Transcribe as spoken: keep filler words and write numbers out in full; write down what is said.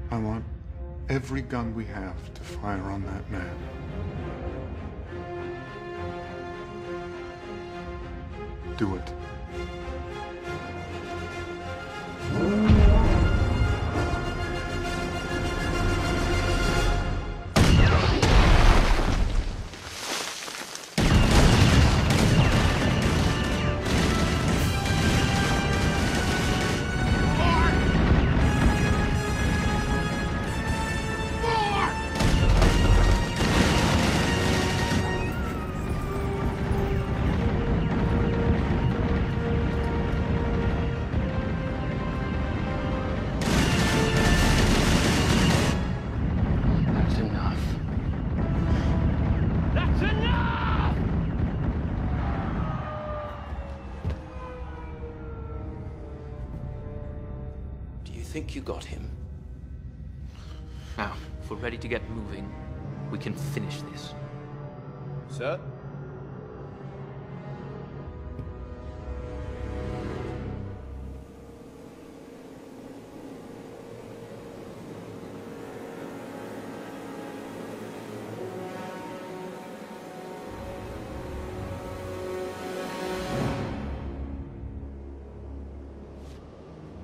I want every gun we have to fire on that man. Do it. Think you got him? Now, if we're ready to get moving, we can finish this. Sir?